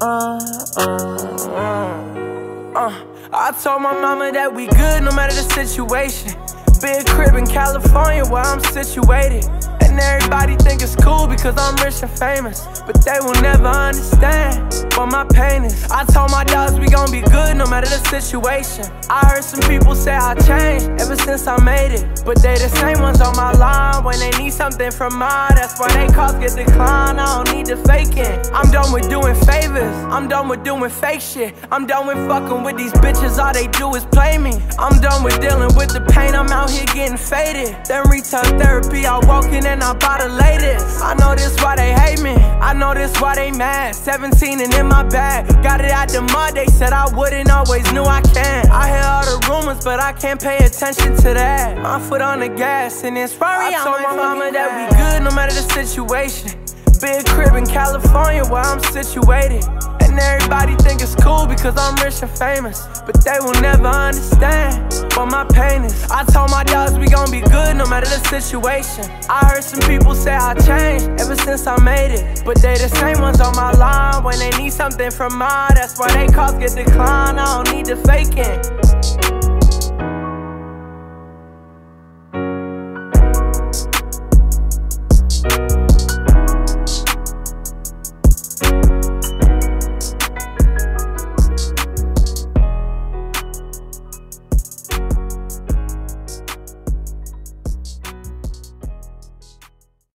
I told my mama that we good no matter the situation. Big crib in California where I'm situated. And everybody think it's cool because I'm rich and famous, but they will never understand what my pain is. I told my dogs we gon' be good no matter the situation. I heard some people say I changed ever since I made it, but they the same ones on my line when they need something from mine. That's why they calls get declined. I don't need the faking. I'm done with doing favors, I'm done with doing fake shit. I'm done with fucking with these bitches, all they do is play me. I'm done with dealing with the pain, I'm out here getting faded. Then retail therapy, I walk in and I bought the latest. I know this why they hate me, I know this why they mad. 17 and in my bag, got it out the mud. They said I wouldn't, always knew I can. I hear all the rumors, but I can't pay attention to that. My foot on the gas and it's Ferrari. I told my mama that we good no matter the situation. Big crib in California where I'm situated. And everybody think it's cool because I'm rich and famous, but they will never understand what my pain is. I told my dogs we gon' be good no matter the situation. I heard some people say I changed ever since I made it, but they the same ones on my line when they need something from mine. That's why they calls get declined. I don't need the faking.